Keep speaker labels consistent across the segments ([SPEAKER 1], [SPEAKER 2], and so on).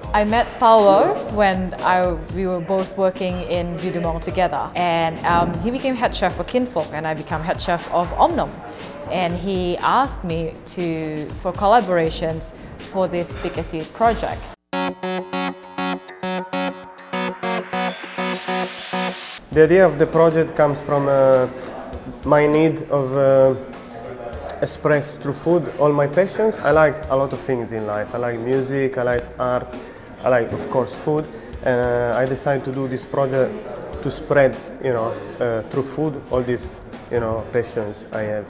[SPEAKER 1] I met Paulo when we were both working in Vue de Monde together, and he became head chef for Kinfolk and I became head chef of Omnom. And he asked me for collaborations for this Speak As You Eat project.
[SPEAKER 2] The idea of the project comes from my need of express through food all my passions. I like a lot of things in life. I like music, I like art, I like, of course, food. And I decided to do this project to spread, through food, all these, passions I have.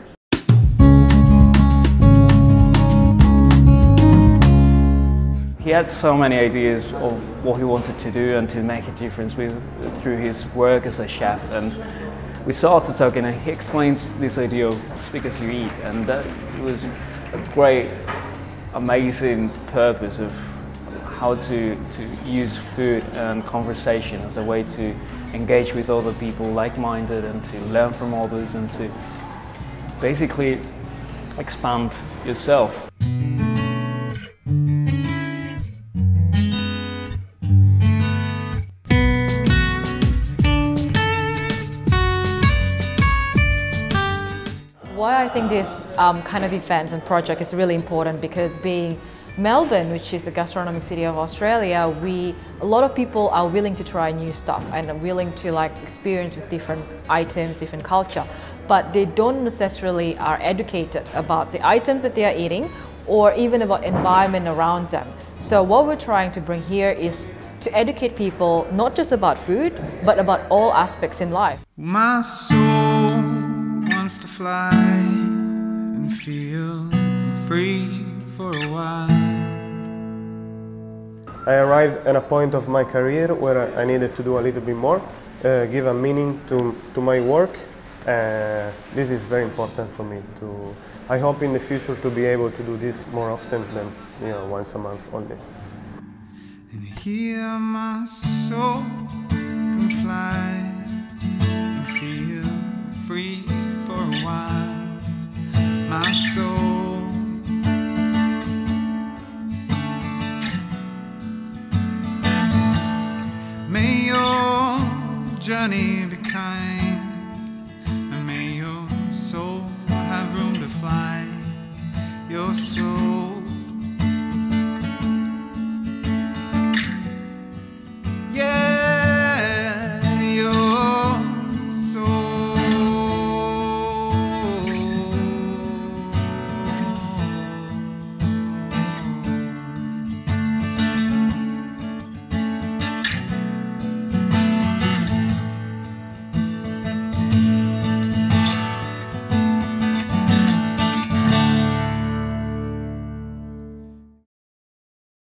[SPEAKER 3] He had so many ideas of what he wanted to do and to make a difference through his work as a chef. And we started talking and he explains this idea of Speak As You Eat, and that was a great, amazing purpose of how to use food and conversation as a way to engage with other people like-minded and to learn from others and to basically expand yourself.
[SPEAKER 1] Why I think this kind of events and project is really important, because being Melbourne, which is the gastronomic city of Australia, a lot of people are willing to try new stuff and are willing to experience with different items, different culture, but they don't necessarily are educated about the items that they are eating or even about environment around them. So what we're trying to bring here is to educate people not just about food, but about all aspects in life.
[SPEAKER 4] My soul wants to fly and feel free for a while.
[SPEAKER 2] I arrived at a point of my career where I needed to do a little bit more, give a meaning to my work. This is very important for me. I hope in the future to be able to do this more often than once a month only.
[SPEAKER 4] And here my soul can fly and feel free for a while. My soul. May your journey be kind, and may your soul have room to fly. Your soul.